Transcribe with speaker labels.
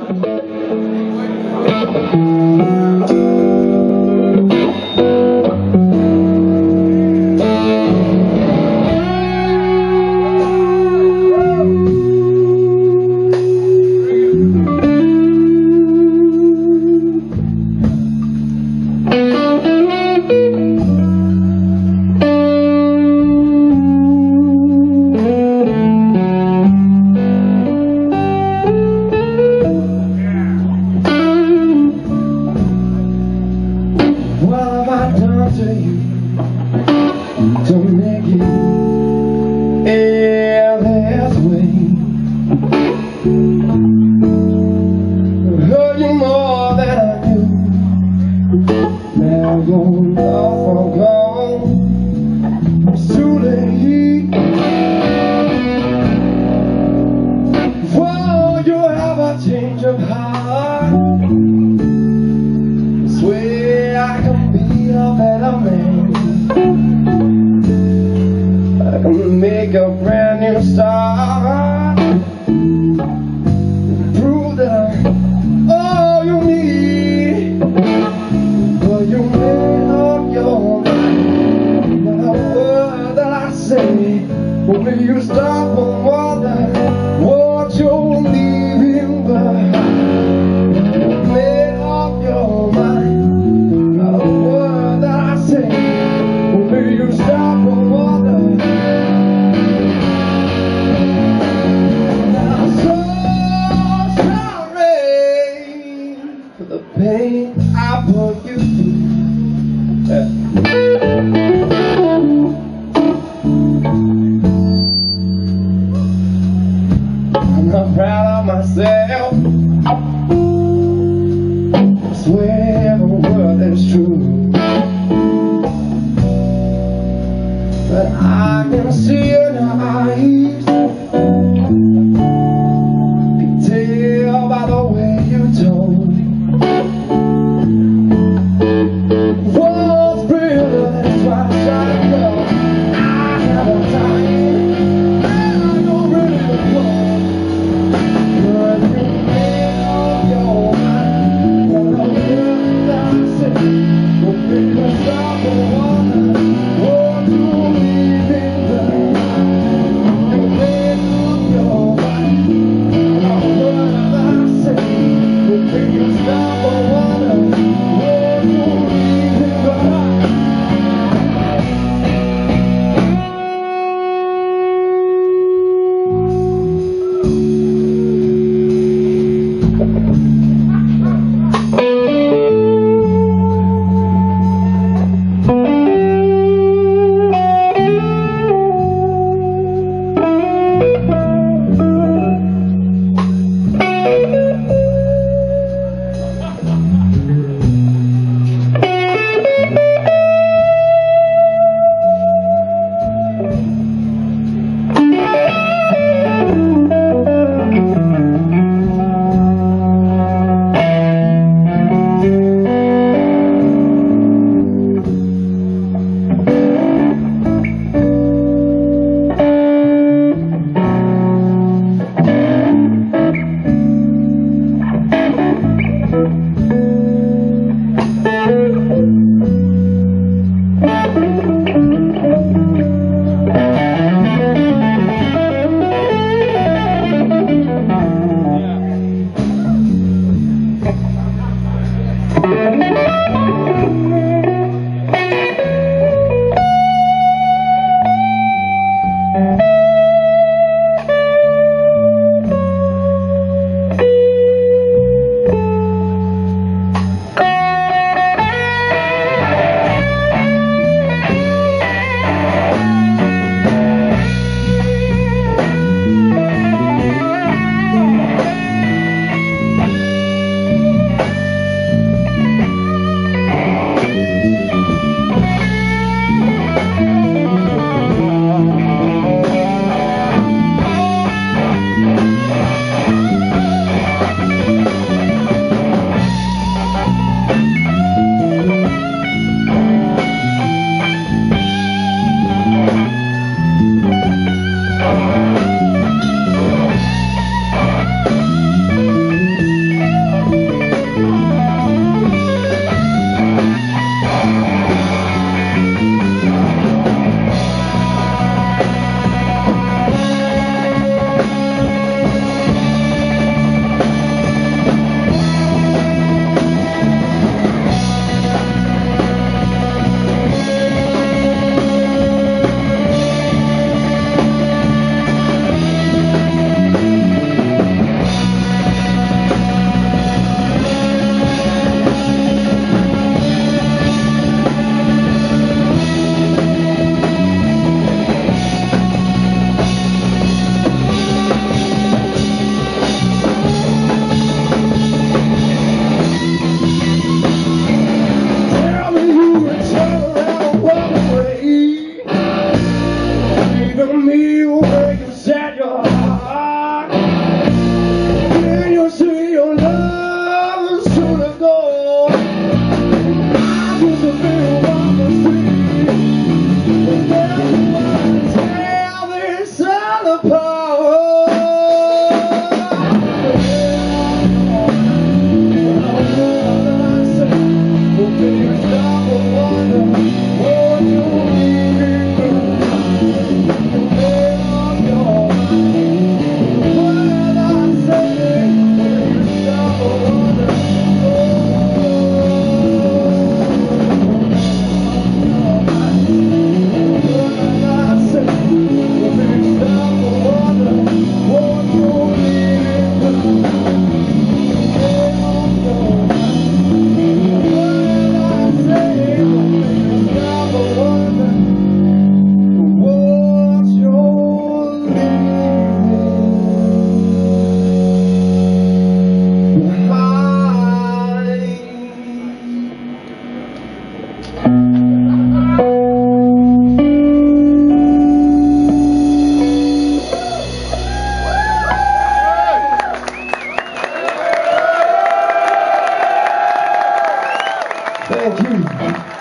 Speaker 1: Don't make it this way. I hurt you more than I knew. Now you're off and gone. It's too late. Whoa, you have a change of heart. I swear I can be a better man. I can make a brand new start. Prove that I'm all you need. But you made up your mind. Not a word that I say will make you stop and wonder what you're leaving behind. You made up your mind. Not a word that I say will make you stop and wonder. The pain I put you through. I'm not proud of myself. I swear every word is true. But I can see in your eyes, can tell by the way you told. Stop and wonder what you leaving behind. Thank you.